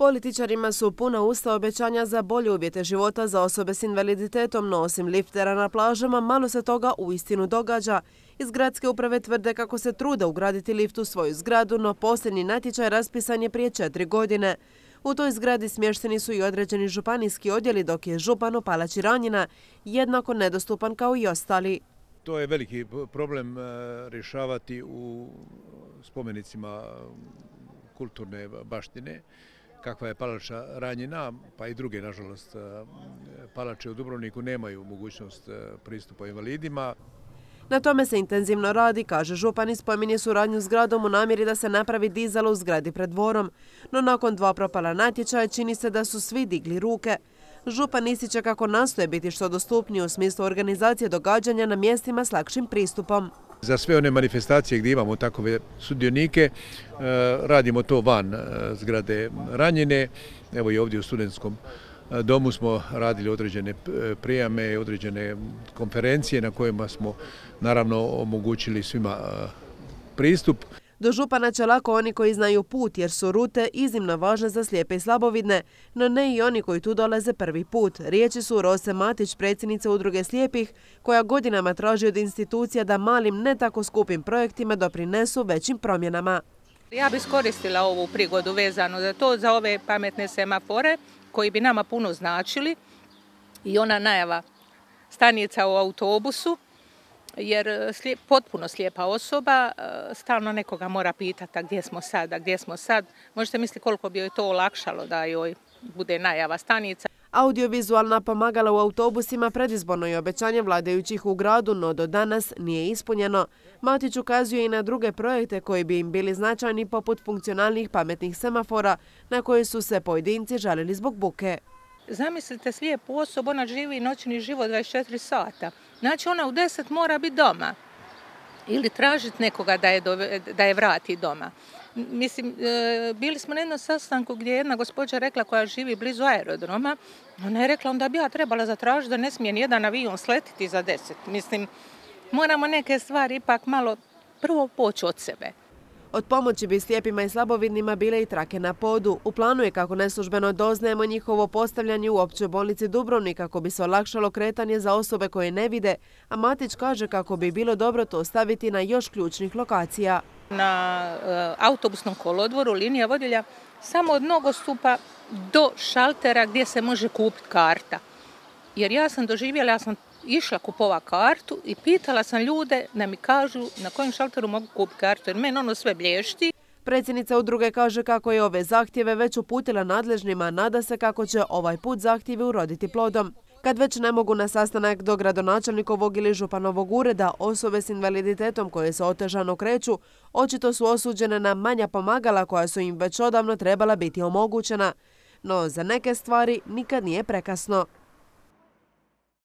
Političarima su puna usta obećanja za bolje uvjete života za osobe s invaliditetom, no osim liftera na plažama, malo se toga uistinu događa. Iz gradske uprave tvrde kako se trude ugraditi lift u svoju zgradu, no posljednji natječaj raspisan je prije 4 godine. U toj zgradi smješteni su i određeni županijski odjeli, dok je župan u Palači Ranjina jednako nedostupan kao i ostali. To je veliki problem rješavati u spomenicima kulturne baštine, kakva je Palača Ranjina, pa i druge, nažalost, palače u Dubrovniku nemaju mogućnost pristupa invalidima. Na tome se intenzivno radi, kaže župan i spominje suradnju s gradom u namjeri da se napravi dizalo u zgradi pred dvorom. No nakon 2 propala natječaja čini se da su svi digli ruke. Župan ističe kako nastoje biti što dostupniji u smislu organizacije događanja na mjestima s lakšim pristupom. Za sve one manifestacije gdje imamo takove sudionike, radimo to van zgrade Ranjine. Evo i ovdje u studentskom domu smo radili određene prijame, određene konferencije na kojima smo naravno omogućili svima pristup. Do župana će lako oni koji znaju put, jer su rute iznimno važne za slijepe i slabovidne, no ne i oni koji tu dolaze prvi put. Riječi su Rose Matić, predsjednice Udruge slijepih, koja godinama traži od institucija da malim, ne tako skupim projektima doprinesu većim promjenama. Ja bih iskoristila ovu prigodu vezano za to, za ove pametne semafore koji bi nama puno značili i ona najava stanica u autobusu, jer potpuno slijepa osoba stalno nekoga mora pitati gdje smo sad. Možete misliti koliko bi joj to olakšalo da joj bude najava stanica. Audiovizualna pomagala u autobusima predizborno je obećanje vladajućih u gradu, no do danas nije ispunjeno. Matić ukazuje i na druge projekte koji bi im bili značajni, poput funkcionalnih pametnih semafora na koje su se pojedinci žalili zbog buke. Zamislite slijepu osobu, ona živi noćni život 24 sata. Znači ona u 10 mora biti doma ili tražiti nekoga da je vrati doma. Mislim, bili smo na jednom sastanku gdje je jedna gospođa rekla koja živi blizu aerodroma, ona je rekla onda bi ja trebala zatražiti da ne smije nijedan avion sletiti za 10. Mislim, moramo neke stvari ipak malo prvo poći od sebe. Od pomoći bi slijepima i slabovidnima bile i trake na podu. U planu je, kako neslužbeno doznajemo, njihovo postavljanje u općoj bolnici Dubrovnik kako bi se olakšalo kretanje za osobe koje ne vide, a Matić kaže kako bi bilo dobro to staviti na još ključnih lokacija. Na autobusnom kolodvoru linija vodilja samo od nogostupa do šaltera gdje se može kupiti karta. Jer ja sam doživjela, ja sam išla kupovati kartu i pitala sam ljude da mi kažu na kojem šalteru mogu kupiti kartu, jer meni ono sve blješti. Predsjednica udruge kaže kako je ove zahtjeve već uputila nadležnima, nada se kako će ovaj put zahtjevi uroditi plodom. Kad već ne mogu na sastanak do gradonačelnikovog ili županovog ureda, osobe s invaliditetom koje se otežano kreću, očito su osuđene na manja pomagala koja su im već odavno trebala biti omogućena. No za neke stvari nikad nije prekasno.